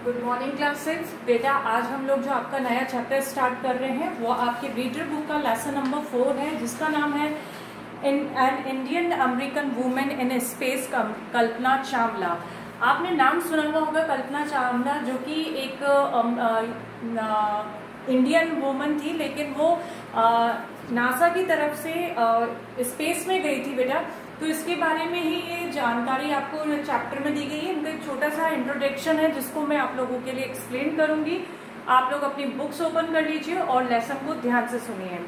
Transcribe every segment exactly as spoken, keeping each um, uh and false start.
Good morning class six. बेटा आज हम लोग जो आपका नया चैप्टर स्टार्ट कर रहे हैं वो आपके रीडर बुक का लेसन नंबर फोर है, जिसका नाम है an Indian American women in space, Kalpana Chawla. आपने नाम सुना हुआ होगा कल्पना चावला, जो कि एक इंडियन वुमन थी, लेकिन वो नासा की तरफ से स्पेस में गई थी बेटा। तो इसके बारे में ही ये जानकारी आपको चैप्टर में दी गई है। इनका एक छोटा सा इंट्रोडक्शन है जिसको मैं आप लोगों के लिए एक्सप्लेन करूंगी। आप लोग अपनी बुक्स ओपन कर लीजिए और लेसन को ध्यान से सुनिए।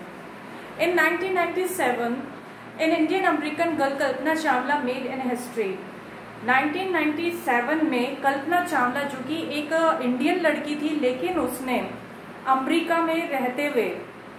In nineteen ninety seven an Indian American girl Kalpana Chawla made in history. Nineteen ninety seven में कल्पना चावला, जो कि एक इंडियन लड़की थी, लेकिन उसने अमेरिका में रहते हुए,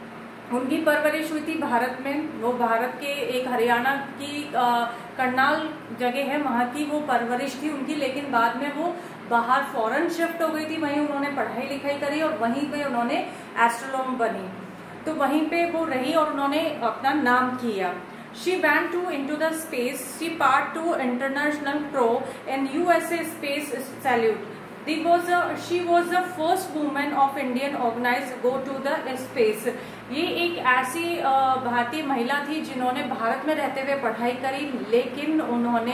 उनकी परवरिश हुई थी भारत में। वो भारत के एक हरियाणा की करनाल जगह है, वहाँ की वो परवरिश थी उनकी, लेकिन बाद में वो बाहर फॉरेन शिफ्ट हो गई थी। वहीं उन्होंने पढ़ाई लिखाई करी और वहीं पे उन्होंने एस्ट्रोनॉम बनी। तो वहीं पे वो रही और उन्होंने अपना नाम किया। She went to into the space. She part to international pro in U S A space salute. She was a, she was the first woman of Indian organized go to the space. ये एक ऐसी भारतीय महिला थी जिन्होंने भारत में रहते हुए पढ़ाई करी, लेकिन उन्होंने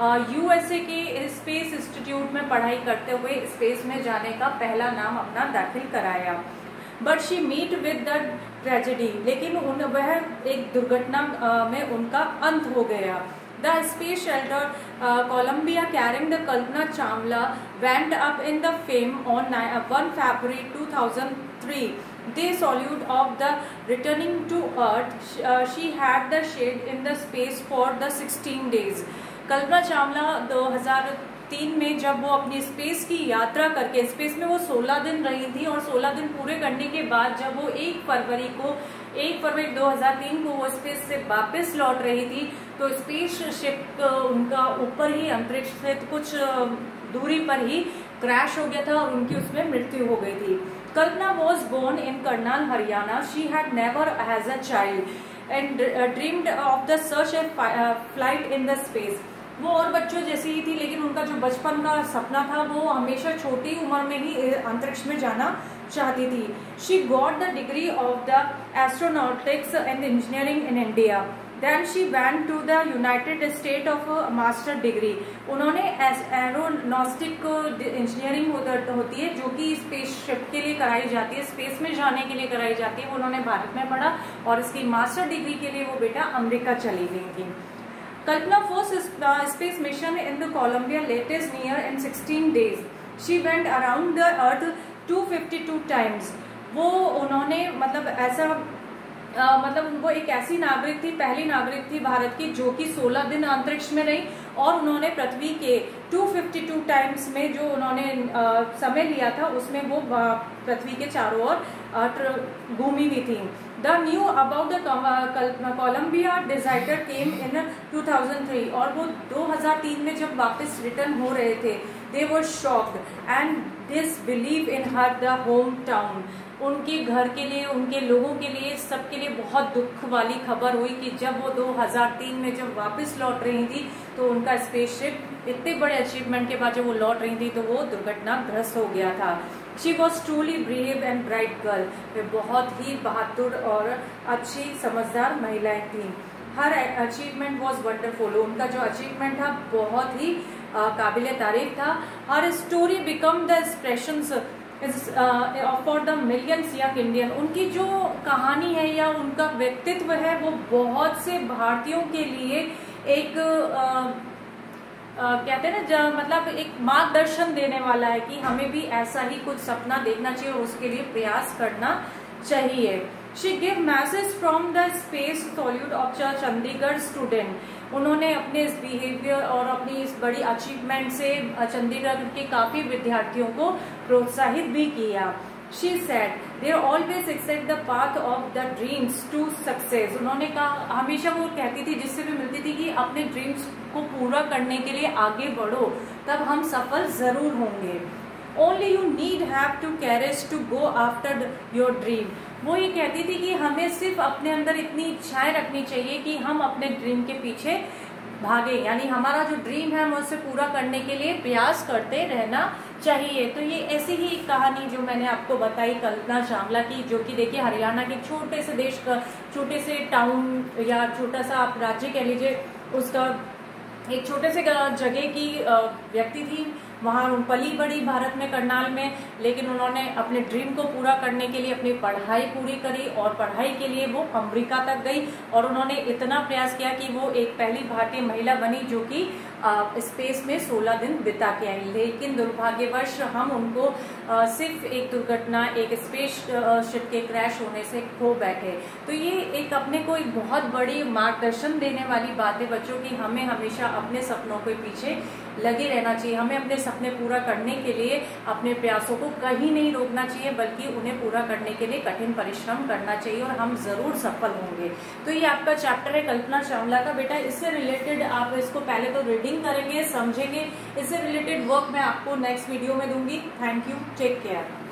यूएसए के स्पेस इंस्टीट्यूट में पढ़ाई करते हुए स्पेस में जाने का पहला नाम अपना दाखिल कराया। But she meet with the tragedy, लेकिन उन वह एक दुर्घटना में उनका अंत हो गया। The space shelter Columbia carrying the Kalpana Chawla went up in the fame on one February two thousand three. They salute of the returning to earth. Uh, she had the shade in the space for the sixteen days. Kalpana Chawla दो हज़ार तीन में जब वो अपनी space की यात्रा करके, स्पेस में वो सोलह दिन रही थी और सोलह दिन पूरे करने के बाद जब वो एक फरवरी को एक फरवरी दो हज़ार तीन को वो स्पेस से वापस लौट रही थी, तो स्पेस शिप उनका ऊपर ही अंतरिक्ष से कुछ दूरी पर ही क्रैश हो गया था और उनकी उसमें मृत्यु हो गई थी। Kalpana was born in Karnal, Haryana. She had never has a child and dreamed of the search and flight in the space. वो और बच्चों जैसी ही थी, लेकिन उनका जो बचपन का सपना था वो हमेशा छोटी उम्र में ही अंतरिक्ष में जाना चाहती थी. She got the degree of the astronautics and engineering in India. Then she went to the United States of master degree. उन्होंने एरोनॉस्टिक इंजीनियरिंग होती है जो कि स्पेसशिप के लिए कराई जाती है, स्पेस में जाने के लिए कराई जाती है, वो उन्होंने भारत में पढ़ा और इसकी मास्टर डिग्री के लिए वो बेटा अमेरिका चली गई थी. Kalpana first space mission in the Columbia latest near in sixteen days. She went around the earth two fifty two times. वो उन्होंने मतलब ऐसा आ, मतलब वो एक ऐसी नागरिक थी, पहली नागरिक थी भारत की जो कि सोलह दिन अंतरिक्ष में रही और उन्होंने पृथ्वी के दो सौ बावन टाइम्स में जो उन्होंने आ, समय लिया था उसमें वो पृथ्वी के चारों ओर घूमी हुई थी. The new about the Columbia disaster came in two thousand three. और वो दो हज़ार तीन में जब वापस रिटर्न हो रहे थे, they were shocked and disbelieve in her the home town. उनके घर के लिए, उनके लोगों के लिए, सबके लिए बहुत दुख वाली खबर हुई कि जब वो दो हज़ार तीन में जब वापस लौट रही थी तो उनका स्पेसशिप इतने बड़े अचीवमेंट के बाद जब वो लौट रही थी तो वो दुर्घटनाग्रस्त हो गया था. She was truly brave and bright girl. वे बहुत ही बहादुर और अच्छी समझदार महिलाएं थी. Her achievement was wonderful. उनका जो अचीवमेंट था बहुत ही काबिल तारीफ था. Her story become the expressions for the millions young Indian. उनकी जो कहानी है या उनका व्यक्तित्व है वो बहुत से भारतीयों के लिए एक आ, आ, कहते हैं ना, मतलब एक मार्गदर्शन देने वाला है कि हमें भी ऐसा ही कुछ सपना देखना चाहिए और उसके लिए प्रयास करना चाहिए. She give message from the space salute of Chandigarh student. उन्होंने अपने इस बिहेवियर और अपनी इस बड़ी अचीवमेंट से चंडीगढ़ के काफी विद्यार्थियों को प्रोत्साहित भी किया. She said they always accept the path of the dreams to success. उन्होंने कहा, हमेशा वो कहती थी, जिससे भी मिलती थी, कि अपने ड्रीम्स को पूरा करने के लिए आगे बढ़ो, तब हम सफल जरूर होंगे. Only you need have to courage to go after your dream. वो ये कहती थी कि हमें सिर्फ अपने अंदर इतनी इच्छाएं रखनी चाहिए कि हम अपने ड्रीम के पीछे भागे, यानी हमारा जो ड्रीम है हम उसे पूरा करने के लिए प्रयास करते रहना चाहिए। तो ये ऐसी ही एक कहानी जो मैंने आपको बताई कल्पना चावला की, जो कि देखिए हरियाणा के छोटे से देश का, छोटे से टाउन या छोटा सा आप राज्य कह लीजिए, उसका एक छोटे से जगह की व्यक्ति थी। वहाँ पली बड़ी भारत में, करनाल में, लेकिन उन्होंने अपने ड्रीम को पूरा करने के लिए अपनी पढ़ाई पूरी करी और पढ़ाई के लिए वो अमेरिका तक गई और उन्होंने इतना प्रयास किया कि वो एक पहली भारतीय महिला बनी जो कि स्पेस में सोलह दिन बिता के आई। लेकिन दुर्भाग्यवश हम उनको आ, सिर्फ एक दुर्घटना, एक स्पेस शिप के क्रैश होने से खो बैठे। तो ये एक अपने को एक बहुत बड़ी मार्गदर्शन देने वाली बात है बच्चों की, हमें हमेशा अपने सपनों के पीछे लगे रहना चाहिए। हमें अपने सपने पूरा करने के लिए अपने प्रयासों को कहीं नहीं रोकना चाहिए, बल्कि उन्हें पूरा करने के लिए कठिन परिश्रम करना चाहिए और हम जरूर सफल होंगे। तो ये आपका चैप्टर है कल्पना चावला का। बेटा इससे रिलेटेड आप इसको पहले तो रीडिंग करेंगे, समझेंगे। इससे रिलेटेड वर्क मैं आपको नेक्स्ट वीडियो में दूंगी। Thank you, take care.